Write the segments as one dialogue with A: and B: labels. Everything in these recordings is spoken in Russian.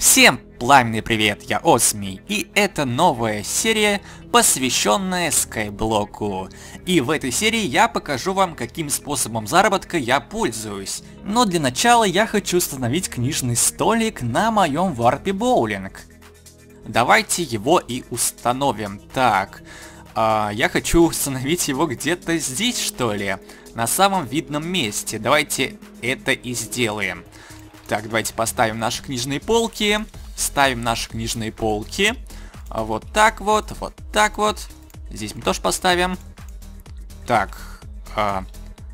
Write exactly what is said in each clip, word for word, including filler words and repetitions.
A: Всем пламенный привет, я Осми, и это новая серия, посвященная Скайблоку. И в этой серии я покажу вам, каким способом заработка я пользуюсь. Но для начала я хочу установить книжный столик на моем варпе боулинг. Давайте его и установим. Так, э, я хочу установить его где-то здесь, что ли, на самом видном месте. Давайте это и сделаем. Так, давайте поставим наши книжные полки. Ставим наши книжные полки. Вот так вот, вот так вот. Здесь мы тоже поставим. Так. А,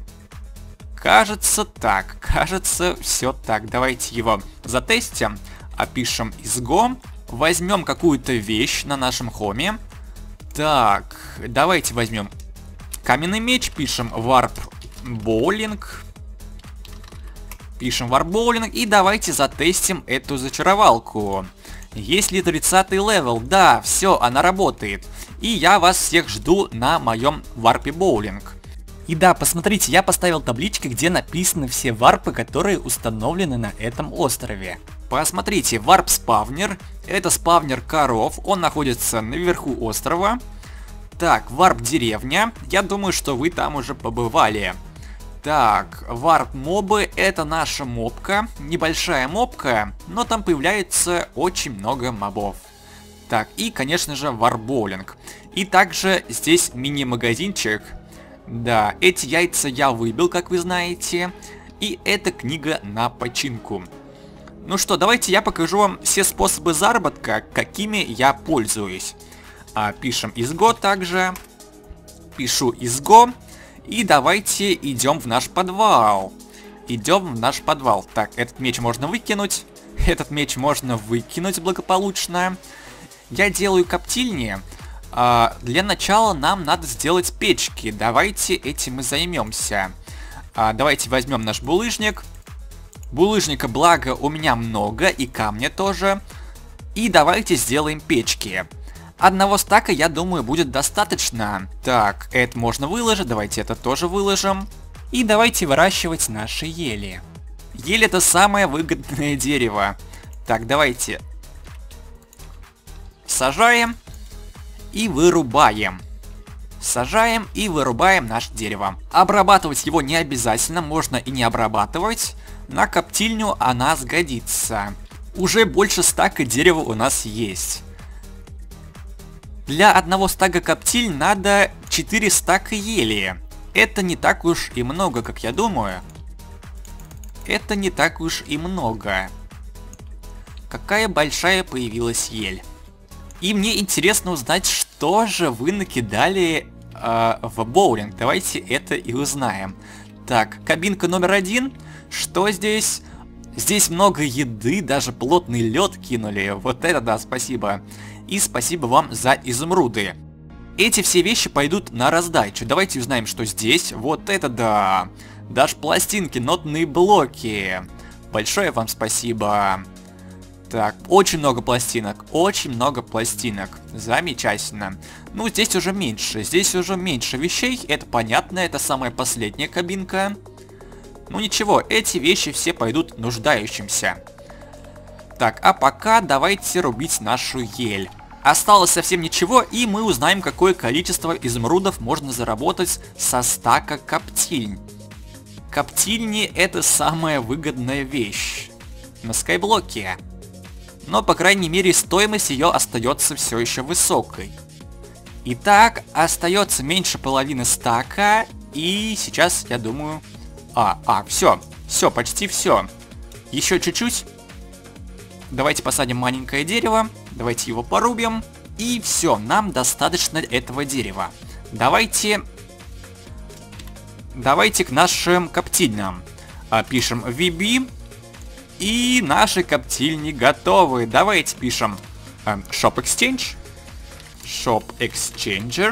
A: кажется так. Кажется, все так. Давайте его затестим. Опишем изго. Возьмем какую-то вещь на нашем хоме. Так, давайте возьмем каменный меч. Пишем варп боулинг. Пишем варп-боулинг и давайте затестим эту зачаровалку. Есть ли тридцатый левел? Да, все, она работает. И я вас всех жду на моем варпе боулинг. И да, посмотрите, я поставил таблички, где написаны все варпы, которые установлены на этом острове. Посмотрите, варп-спавнер. Это спавнер коров, он находится наверху острова. Так, варп-деревня. Я думаю, что вы там уже побывали. Так, варп-мобы — это наша мобка, небольшая мобка, но там появляется очень много мобов. Так, и, конечно же, варп-боулинг. И также здесь мини-магазинчик. Да, эти яйца я выбил, как вы знаете. И это книга на починку. Ну что, давайте я покажу вам все способы заработка, какими я пользуюсь. А, пишем изго также. Пишу изго. И давайте идем в наш подвал. Идем в наш подвал. Так, этот меч можно выкинуть. Этот меч можно выкинуть благополучно. Я делаю коптильни. А, для начала нам надо сделать печки. Давайте этим и займемся. А, давайте возьмем наш булыжник. Булыжника, благо, у меня много, и камня тоже. И давайте сделаем печки. Одного стака, я думаю, будет достаточно. Так, это можно выложить, давайте это тоже выложим. И давайте выращивать наши ели. Ель — это самое выгодное дерево. Так, давайте сажаем и вырубаем. Сажаем и вырубаем наше дерево. Обрабатывать его не обязательно, можно и не обрабатывать. На коптильню она сгодится. Уже больше стака дерева у нас есть. Для одного стага коптиль надо четыре стака ели. Это не так уж и много, как я думаю. Это не так уж и много. Какая большая появилась ель. И мне интересно узнать, что же вы накидали э, в боулинг. Давайте это и узнаем. Так, кабинка номер один. Что здесь? Здесь много еды, даже плотный лед кинули. Вот это да, спасибо. И спасибо вам за изумруды. Эти все вещи пойдут на раздачу. Давайте узнаем, что здесь. Вот это да. Даже пластинки, нотные блоки. Большое вам спасибо. Так, очень много пластинок. Очень много пластинок. Замечательно. Ну, здесь уже меньше. Здесь уже меньше вещей. Это понятно. Это самая последняя кабинка. Ну ничего, эти вещи все пойдут нуждающимся. Так, а пока давайте рубить нашу ель. Осталось совсем ничего, и мы узнаем, какое количество изумрудов можно заработать со стака коптильнь. Коптильни — это самая выгодная вещь на Скайблоке. Но, по крайней мере, стоимость ее остается все еще высокой. Итак, остается меньше половины стака, и сейчас, я думаю... А, а, все, все, почти все. Еще чуть-чуть. Давайте посадим маленькое дерево. Давайте его порубим. И все, нам достаточно этого дерева. Давайте... Давайте к нашим коптильням. А, пишем ви би. И наши коптильни готовы. Давайте пишем а, Shop Exchange. Shop Exchanger.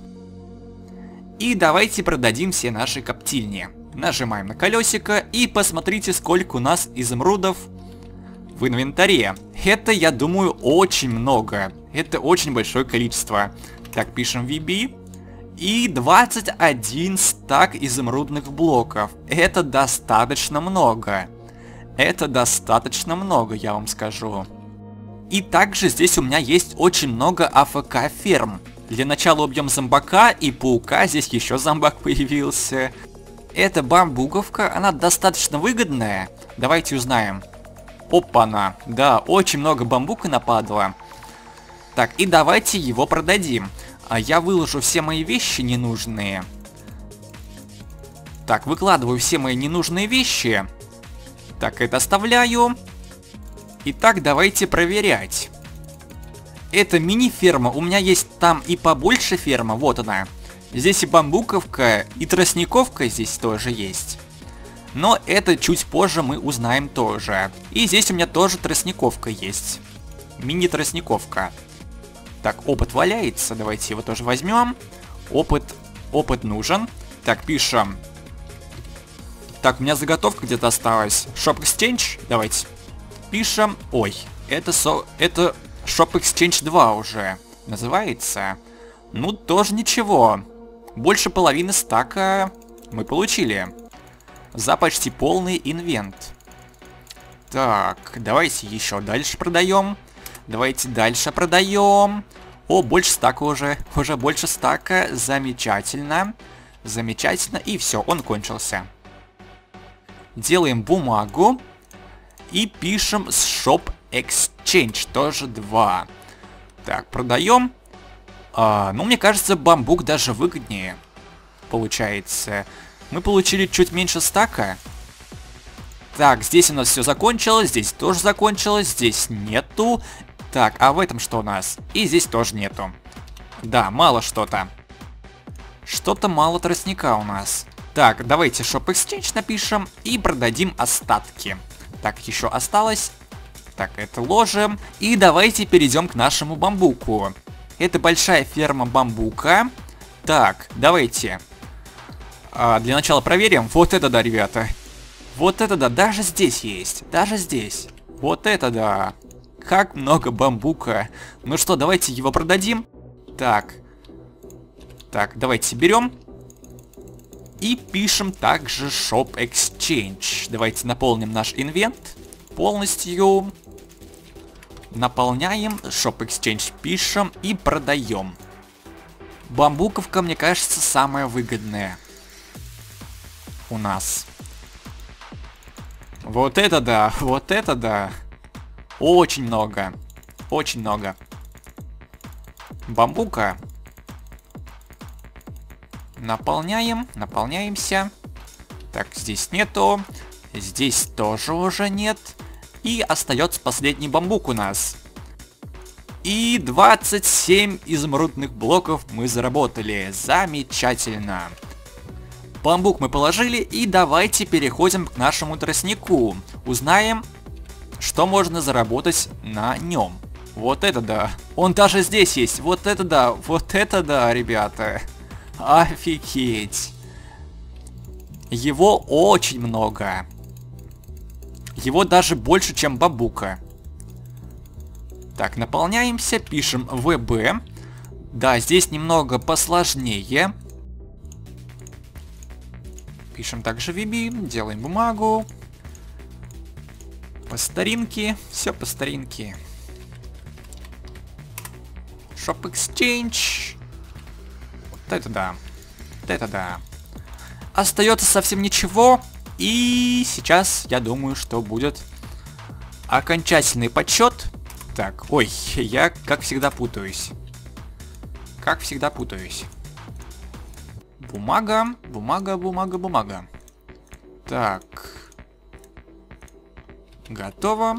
A: И давайте продадим все наши коптильни. Нажимаем на колесико и посмотрите, сколько у нас изумрудов в инвентаре. Это, я думаю, очень много. Это очень большое количество. Так, пишем ви би. И двадцать один стак изумрудных блоков. Это достаточно много. Это достаточно много, я вам скажу. И также здесь у меня есть очень много А Ф К ферм. Для начала убьем зомбака и паука, здесь еще зомбак появился. Эта бамбуковка, она достаточно выгодная. Давайте узнаем. Опа-на, да, очень много бамбука нападало. Так, и давайте его продадим. А я выложу все мои вещи ненужные. Так, выкладываю все мои ненужные вещи. Так, это оставляю. Итак, давайте проверять. Это мини-ферма. У меня есть там и побольше ферма. Вот она. Здесь и бамбуковка, и тростниковка здесь тоже есть. Но это чуть позже мы узнаем тоже. И здесь у меня тоже тростниковка есть. Мини-тростниковка. Так, опыт валяется. Давайте его тоже возьмем. Опыт, опыт нужен. Так, пишем. Так, у меня заготовка где-то осталась. Shop Exchange. Давайте. Пишем. Ой, это, со... это Shop Exchange два уже называется. Ну, тоже ничего. Больше половины стака мы получили. За почти полный инвент. Так, давайте еще дальше продаем. Давайте дальше продаем. О, больше стака уже. Уже больше стака. Замечательно. Замечательно. И все, он кончился. Делаем бумагу. И пишем Shop Exchange. Тоже два. Так, продаем. А, ну, мне кажется, бамбук даже выгоднее. Получается. Мы получили чуть меньше стака. Так, здесь у нас все закончилось. Здесь тоже закончилось. Здесь нету. Так, а в этом что у нас? И здесь тоже нету. Да, мало что-то. Что-то мало тростника у нас. Так, давайте Shop Exchange напишем и продадим остатки. Так, еще осталось. Так, это ложим. И давайте перейдем к нашему бамбуку. Это большая ферма бамбука. Так, давайте. А, для начала проверим. Вот это да, ребята. Вот это да, даже здесь есть. Даже здесь. Вот это да. Как много бамбука. Ну что, давайте его продадим. Так. Так, давайте берем. И пишем также Shop Exchange. Давайте наполним наш инвент полностью. Наполняем, Shop Exchange пишем и продаем. Бамбуковка, мне кажется, самая выгодная у нас. Вот это да, вот это да. Очень много. Очень много. Бамбука. Наполняем, наполняемся. Так, здесь нету. Здесь тоже уже нет. И остается последний бамбук у нас. И двадцать семь изумрудных блоков мы заработали. Замечательно. Бамбук мы положили, и давайте переходим к нашему тростнику. Узнаем, что можно заработать на нем. Вот это да. Он даже здесь есть. Вот это да. Вот это да, ребята. Офигеть. Его очень много. Его даже больше, чем бамбука. Так, наполняемся, пишем вэ бэ. Да, здесь немного посложнее. Пишем также ви би, делаем бумагу. По старинке, все по старинке. Shop Exchange. Вот это да. Вот это да. Остается совсем ничего. И сейчас я думаю, что будет окончательный подсчет. Так, ой, я как всегда путаюсь. Как всегда путаюсь. Бумага, бумага, бумага, бумага. Так. Готово.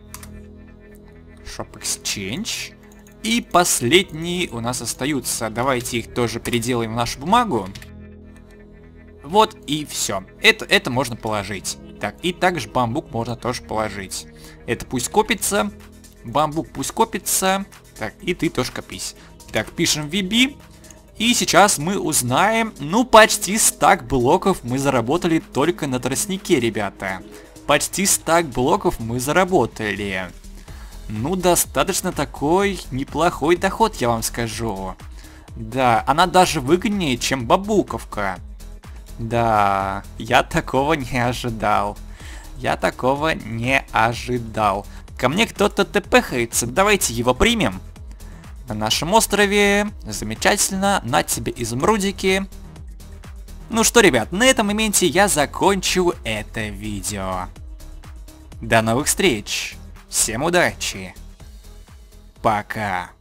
A: Shop Exchange. И последние у нас остаются. Давайте их тоже переделаем в нашу бумагу. Вот и все. Это, это можно положить. Так, и также бамбук можно тоже положить. Это пусть копится. Бамбук пусть копится. Так, и ты тоже копись. Так, пишем ви би. И сейчас мы узнаем, ну, почти стак блоков мы заработали только на тростнике, ребята. Почти стак блоков мы заработали. Ну, достаточно такой неплохой доход, я вам скажу. Да, она даже выгоднее, чем бамбуковка. Да, я такого не ожидал. Я такого не ожидал. Ко мне кто-то тпхается, давайте его примем. На нашем острове. Замечательно. На тебе изумрудики. Ну что, ребят, на этом моменте я закончу это видео. До новых встреч. Всем удачи. Пока.